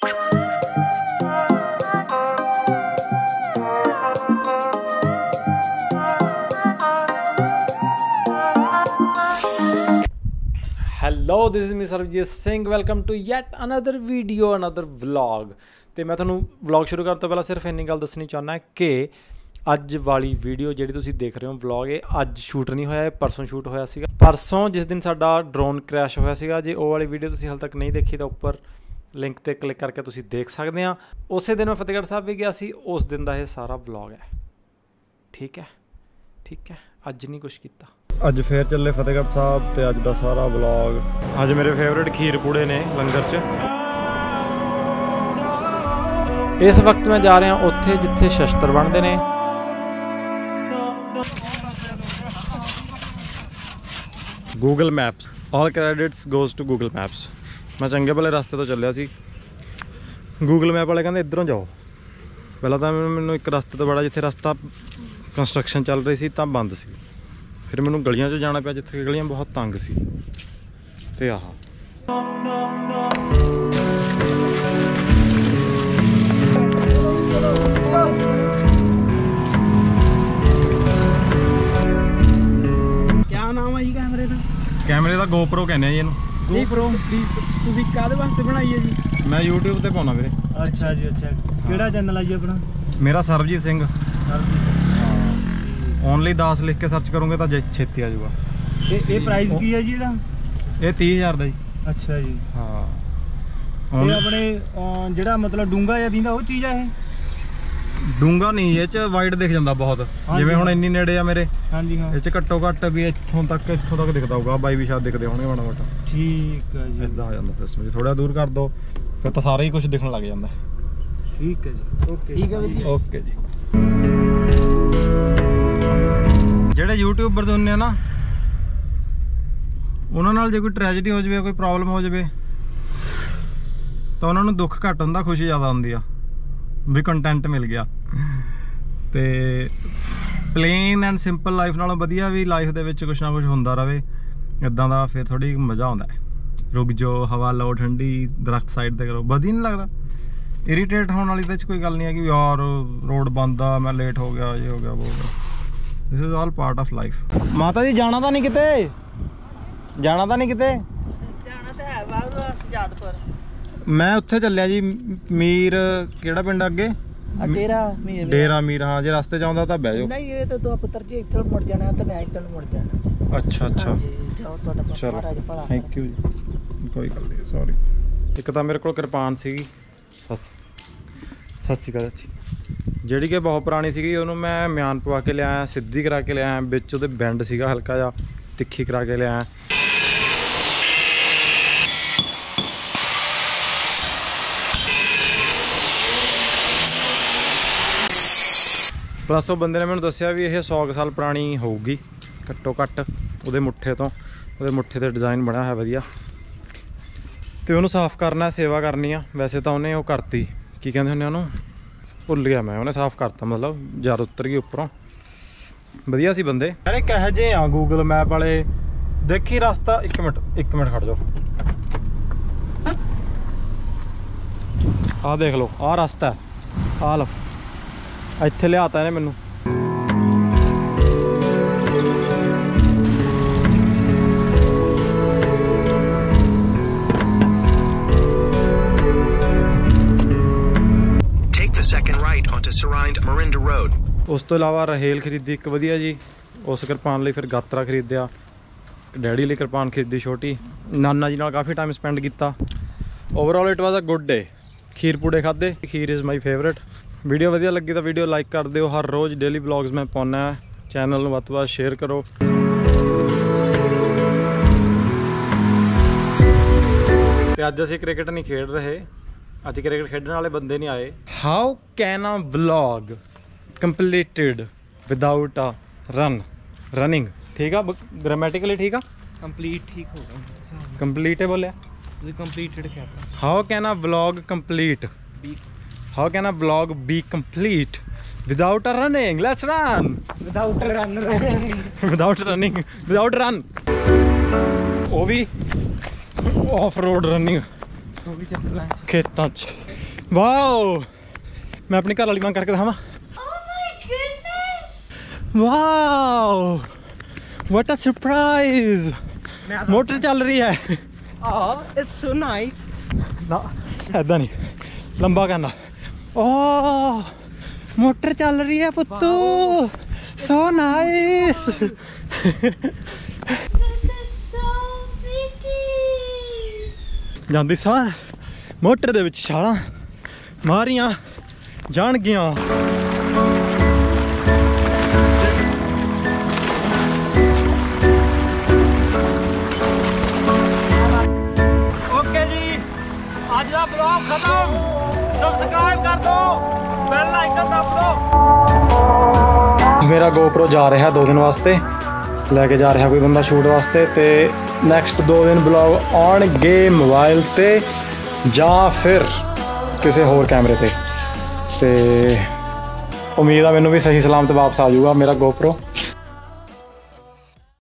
Hello this is me Sarabjit Singh welcome to yet another video another vlog. ਤੇ ਮੈਂ ਤੁਹਾਨੂੰ vlog ਸ਼ੁਰੂ ਕਰਨ ਤੋਂ ਪਹਿਲਾਂ ਸਿਰਫ ਇੰਨੀ ਗੱਲ ਦੱਸਣੀ ਚਾਹੁੰਦਾ ਕਿ ਅੱਜ ਵਾਲੀ ਵੀਡੀਓ ਜਿਹੜੀ ਤੁਸੀਂ ਦੇਖ ਰਹੇ ਹੋ ਵਲੌਗ, ਇਹ ਅੱਜ ਸ਼ੂਟ ਨਹੀਂ ਹੋਇਆ, ਇਹ ਪਰਸੋਂ ਸ਼ੂਟ ਹੋਇਆ ਸੀਗਾ। ਪਰਸੋਂ ਜਿਸ ਦਿਨ ਸਾਡਾ ਡਰੋਨ ਕ੍ਰੈਸ਼ ਹੋਇਆ ਸੀਗਾ, ਜੇ ਉਹ ਵਾਲੀ ਵੀਡੀਓ ਤੁਸੀਂ ਹਾਲੇ ਤੱਕ ਨਹੀਂ ਦੇਖੀ ਤਾਂ ਉੱਪਰ ਲਿੰਕ 'ਤੇ ਕਲਿੱਕ ਕਰਕੇ ਤੁਸੀਂ ਦੇਖ ਸਕਦੇ ਆ। ਉਸੇ ਦਿਨ ਮੈਂ ਫਤਿਹਗੜ੍ਹ ਸਾਹਿਬ ਵੀ ਗਿਆ ਸੀ, ਉਸ ਦਿਨ ਦਾ ਇਹ ਸਾਰਾ ਵਲੌਗ ਹੈ। ਠੀਕ ਹੈ ਅੱਜ ਨਹੀਂ ਕੁਛ ਕੀਤਾ। ਅੱਜ ਫੇਰ ਚੱਲੇ ਫਤਿਹਗੜ੍ਹ ਸਾਹਿਬ ਤੇ ਅੱਜ ਦਾ ਸਾਰਾ ਵਲੌਗ। ਅੱਜ ਮੇਰੇ ਫੇਵਰੇਟ ਖੀਰ ਪੂੜੇ ਨੇ ਲੰਗਰ 'ਚ। ਇਸ ਵਕਤ ਮੈਂ ਜਾ ਰਿਹਾ ਉੱਥੇ ਜਿੱਥੇ ਸ਼ਸਤਰ ਬਣਦੇ ਨੇ। Google Maps, all credits goes to Google Maps. ਮੈਂ ਚੰਗੇ ਭਲੇ ਰਸਤੇ ਤੋਂ ਚੱਲਿਆ ਸੀ, ਗੂਗਲ ਮੈਪ ਵਾਲੇ ਕਹਿੰਦੇ ਇੱਧਰੋਂ ਜਾਓ। ਪਹਿਲਾਂ ਤਾਂ ਮੈਨੂੰ ਇੱਕ ਰਸਤੇ ਤੋਂ ਬੜਾ, ਜਿੱਥੇ ਰਸਤਾ ਕੰਸਟਰਕਸ਼ਨ ਚੱਲ ਰਹੀ ਸੀ ਤਾਂ ਬੰਦ ਸੀ, ਫਿਰ ਮੈਨੂੰ ਗਲੀਆਂ 'ਚ ਜਾਣਾ ਪਿਆ ਜਿੱਥੇ ਗਲੀਆਂ ਬਹੁਤ ਤੰਗ ਸੀ। ਤੇ ਆਹ ਕਿਆ ਨਾਮ ਹੈ ਜੀ ਕੈਮਰੇ ਦਾ GoPro ਕਹਿੰਦੇ ਆ ਜੀ ਇਹਨੂੰ। GoPro ਤੁਸੀਂ ਕਾਹਦੇ ਵਾਸਤੇ ਬਣਾਈ ਹੈ ਜੀ? ਮੈਂ YouTube ਤੇ ਪਾਉਣਾ ਵੀਰੇ। ਅੱਛਾ ਜੀ, ਅੱਛਾ। ਕਿਹੜਾ ਚੈਨਲ ਆ ਜੀ ਆਪਣਾ? ਮੇਰਾ ਸਰਬਜੀਤ ਸਿੰਘ। ਓਨਲੀ 10 ਲਿਖ ਕੇ ਸਰਚ ਕਰੋਗੇ ਤਾਂ ਛੇਤੀ ਆ ਜਾਊਗਾ। ਇਹ ਪ੍ਰਾਈਸ ਕੀ ਹੈ ਜੀ ਇਹਦਾ? ਇਹ 30,000 ਦਾ ਜੀ। ਅੱਛਾ ਜੀ। ਹਾਂ, ਇਹ ਆਪਣੇ ਜਿਹੜਾ ਮਤਲਬ ਡੂੰਗਾ ਜਿਹਾ ਦਿੰਦਾ ਉਹ ਚੀਜ਼ ਆ? ਇਹ ਡੂੰਗਾ ਨਹੀਂ, ਇਹ 'ਚ ਵਾਈਡ ਦਿਖ ਜਾਂਦਾ ਬਹੁਤ। ਜਿਵੇਂ ਹੁਣ ਇੰਨੀ ਨੇੜੇ ਆ ਮੇਰੇ। ਹਾਂਜੀ ਹਾਂ। ਇਹ 'ਚ ਘੱਟੋ ਘੱਟ ਵੀ ਇੱਥੋਂ ਤੱਕ ਦਿਖਦਾ ਹੋਊਗਾ। ਬਾਈ ਵੀ ਸ਼ਾਇਦ ਦਿਖਦੇ ਹੋਣਗੇ ਮਾੜਾ ਮੋਟਾ। ਠੀਕ ਹੈ ਜੀ। ਇੱਦਾਂ ਹੋ ਜਾਂਦਾ ਸਿਸਟਮ ਜੀ। ਥੋੜਾ ਦੂਰ ਕਰ ਦੋ ਫਿਰ ਤਾਂ ਸਾਰਾ ਹੀ ਕੁਝ ਦਿਖਣ ਲੱਗ ਜਾਂਦਾ। ਠੀਕ ਹੈ ਜੀ। ਓਕੇ। ਠੀਕ ਹੈ ਜੀ। ਓਕੇ ਜੀ। ਜਿਹੜੇ ਯੂਟਿਊਬਰਸ ਹੁੰਦੇ ਆ ਨਾ, ਉਹਨਾਂ ਨਾਲ ਜੇ ਕੋਈ ਟ੍ਰੈਜਡੀ ਹੋ ਜਾਵੇ, ਕੋਈ ਪ੍ਰੋਬਲਮ ਹੋ ਜਾਵੇ ਤਾਂ ਉਹਨਾਂ ਨੂੰ ਦੁੱਖ ਘੱਟ ਹੁੰਦਾ, ਖੁਸ਼ੀ ਜ਼ਿਆਦਾ ਹੁੰਦੀ ਆ ਵੀ ਕੰਟੈਂਟ ਮਿਲ ਗਿਆ। ਤੇ ਪਲੇਨ ਐਂਡ ਸਿੰਪਲ ਲਾਈਫ ਨਾਲੋਂ ਵਧੀਆ ਵੀ ਲਾਈਫ ਦੇ ਵਿੱਚ ਕੁਛ ਨਾ ਕੁਛ ਹੁੰਦਾ ਰਹੇ ਇੱਦਾਂ ਦਾ, ਫਿਰ ਥੋੜੀ ਮਜ਼ਾ ਆਉਂਦਾ। ਰੁਕ ਜਾਓ, ਹਵਾ ਲਓ ਠੰਡੀ, ਦਰਖਤ ਸਾਈਡ ਤੇ ਕਰੋ, ਵਧੀਆ ਨਹੀਂ ਲੱਗਦਾ। ਇਰੀਟੇਟ ਹੋਣ ਵਾਲੀ ਤਾਂ ਕੋਈ ਗੱਲ ਨਹੀਂ ਹੈ ਕਿ ਯਾਰ ਰੋਡ ਬੰਦ ਆ, ਮੈਂ ਲੇਟ ਹੋ ਗਿਆ, ਇਹ ਹੋ ਗਿਆ, ਉਹ ਹੋ ਗਿਆ। This is all part of life. ਮਾਤਾ ਜੀ ਜਾਣਾ ਤਾਂ ਨਹੀਂ ਕਿਤੇ? ਜਾਣਾ ਤਾਂ ਨਹੀਂ ਕਿਤੇ? ਜਾਣਾ ਤਾਂ ਹੈ ਬਾਬੂ ਸਜਾਦਪੁਰ। ਮੈਂ ਉੱਥੇ ਚੱਲਿਆ ਜੀ, ਮੀਰ ਕਿਹੜਾ ਪਿੰਡ ਅੱਗੇ? ਡੇਰਾ ਮੀਰ। ਹਾਂ, ਜੇ ਰਸਤੇ 'ਚ ਆਉਂਦਾ ਤਾਂ ਬਹਿ ਜਾਓ। ਨਹੀਂ, ਇਹ ਤਾਂ ਦੋ ਪੁੱਤਰ ਜੀ ਇੱਥੇ ਮੁੜ ਜਾਣਾ ਤੇ ਮੈਂ ਇੱਧਰ ਮੁੜ ਜਾਣਾ। ਅੱਛਾ ਜਾਓ, ਤੁਹਾਡਾ ਮਹਾਰਾਜ ਭਲਾ। ਥੈਂਕ ਯੂ ਜੀ। ਕੋਈ ਗੱਲ ਨਹੀਂ, ਸੌਰੀ। ਇੱਕ ਤਾਂ ਮੇਰੇ ਕੋਲ ਕਿਰਪਾਨ ਸੀਗੀ, ਸਤਿ ਸ਼੍ਰੀ ਅਕਾਲ ਜੀ, ਜਿਹੜੀ ਕਿ ਬਹੁਤ ਪੁਰਾਣੀ ਸੀਗੀ। ਉਹਨੂੰ ਮੈਂ ਮਿਆਨ ਪਵਾ ਕੇ ਲਿਆਇਆ, ਸਿੱਧੀ ਕਰਾ ਕੇ ਲਿਆਇਆ, ਵਿੱਚ ਉਹਦੇ ਬੈਂਡ ਸੀਗਾ ਹਲਕਾ ਜਿਹਾ, ਤਿੱਖੀ ਕਰਾ ਕੇ ਲਿਆਇਆ। ਪਲੱਸ ਉਹ ਬੰਦੇ ਨੇ ਮੈਨੂੰ ਦੱਸਿਆ ਵੀ ਇਹ 100 ਸਾਲ ਪੁਰਾਣੀ ਹੋਊਗੀ ਘੱਟੋ ਘੱਟ। ਉਹਦੇ ਮੁੱਠੇ ਤੇ ਡਿਜ਼ਾਈਨ ਬਣਿਆ ਹੋਇਆ ਵਧੀਆ। ਤੇ ਉਹਨੂੰ ਸਾਫ਼ ਕਰਨਾ, ਸੇਵਾ ਕਰਨੀ ਆ। ਵੈਸੇ ਤਾਂ ਉਹਨੇ ਉਹ ਕਰਤੀ, ਕੀ ਕਹਿੰਦੇ ਹੁੰਦੇ ਉਹਨੂੰ, ਭੁੱਲ ਗਿਆ ਮੈਂ। ਉਹਨੇ ਸਾਫ਼ ਕਰਤਾ, ਮਤਲਬ ਜਦ ਉਤਰ ਗਈ ਉੱਪਰੋਂ। ਵਧੀਆ ਸੀ ਬੰਦੇ। ਅਰੇ ਕਹੇ ਜੇ ਆ ਗੂਗਲ ਮੈਪ ਵਾਲੇ। ਦੇਖੀ ਰਸਤਾ, ਇੱਕ ਮਿੰਟ ਖੜ ਜਾਓ। ਆਹ ਦੇਖ ਲਓ, ਆਹ ਰਸਤਾ ਹੈ, ਆਹ ਲਓ, ਇੱਥੇ ਲਿਆਤਾ ਇਹਨੇ ਮੈਨੂੰ। ਉਸ ਤੋਂ ਇਲਾਵਾ ਰਹੇਲ ਖਰੀਦੀ ਇੱਕ ਵਧੀਆ ਜੀ। ਉਸ ਕਿਰਪਾਨ ਲਈ ਫਿਰ ਗਾਤਰਾ ਖਰੀਦਿਆ, ਡੈਡੀ ਲਈ ਕਿਰਪਾਨ ਖਰੀਦੀ ਛੋਟੀ। ਨਾਨਾ ਜੀ ਨਾਲ ਕਾਫੀ ਟਾਈਮ ਸਪੈਂਡ ਕੀਤਾ। Overall it was a good day. ਖੀਰ ਪੂੜੇ ਖਾਧੇ। Kheer is my favourite. Video ਵਧੀਆ ਲੱਗੀ ਤਾਂ ਵੀਡੀਓ ਲਾਈਕ ਕਰ ਦਿਓ। ਹਰ ਰੋਜ਼ ਡੇਲੀ ਵਲੌਗਸ ਮੈਂ ਪਾਉਂਦਾ। ਚੈਨਲ ਨੂੰ ਵੱਧ ਤੋਂ ਵੱਧ ਸ਼ੇਅਰ ਕਰੋ। ਤੇ ਅੱਜ ਅਸੀਂ ਕ੍ਰਿਕਟ ਨਹੀਂ ਖੇਡ ਰਹੇ, ਅੱਜ ਕ੍ਰਿਕਟ ਖੇਡਣ ਵਾਲੇ ਬੰਦੇ ਨਹੀਂ ਆਏ। How can a vlog completed without a running? ਠੀਕ ਆ, ਗ੍ਰਾਮੈਟਿਕਲੀ ਠੀਕ ਆ, ਕੰਪਲੀਟ ਠੀਕ ਹੋਗਾ। ਕੰਪਲੀਟ ਹੈ ਬੋਲਿਆ ਤੁਸੀਂ, ਕੰਪਲੀਟਡ ਕਿਹਾ? How can a vlog complete? How can a vlog be complete without a running? Let's run without run. ਉਹ ਵੀ ਆਫ ਰੋਡ ਰਨਿੰਗ। ਖੇਤਾਂ 'ਚ। ਵਾਓ, ਮੈਂ ਆਪਣੀ ਘਰ ਵਾਲੀ ਮੰਗ ਕਰਕੇ ਦਿਖਾਵਾਂ। Wow, what a surprise. Motor ਚੱਲ ਰਹੀ ਹੈ। It's so nice. ਨਾ ਐਦਾਂ ਨਹੀਂ, ਲੰਬਾ ਕਰਨਾ। ਓ ਮੋਟਰ ਚੱਲ ਰਹੀ ਹੈ ਪੁੱਤੂ, ਸੋ ਨਾਈਸ। ਜਾਂਦੀ ਸਾਰ ਮੋਟਰ ਦੇ ਵਿੱਚ ਛਾਲਾਂ ਮਾਰੀਆਂ ਜਾਣਗੀਆਂ। ਓਕੇ ਜੀ, ਅੱਜ ਦਾ ਵਲੌਗ ਖਤਮ। ਸਬਸਕ੍ਰਾਈਬ ਕਰ ਦਿਓ, ਬੈਲ ਆਈਕਨ ਦਬ ਦਿਓ। ਮੇਰਾ GoPro ਜਾ ਰਿਹਾ 2 ਦਿਨ ਵਾਸਤੇ, ਲੈ ਕੇ ਜਾ ਰਿਹਾ ਕੋਈ ਬੰਦਾ ਸ਼ੂਟ ਵਾਸਤੇ, ਤੇ ਨੈਕਸਟ 2 ਦਿਨ ਵਲੌਗ ਆਉਣਗੇ ਮੋਬਾਈਲ ਤੇ ਜਾਂ ਫਿਰ ਕਿਸੇ ਹੋਰ ਕੈਮਰੇ ਤੇ ਉਮੀਦ ਆ ਮੈਨੂੰ ਵੀ ਸਹੀ ਸਲਾਮਤ ਵਾਪਸ ਆ ਜਾਊਗਾ ਮੇਰਾ GoPro।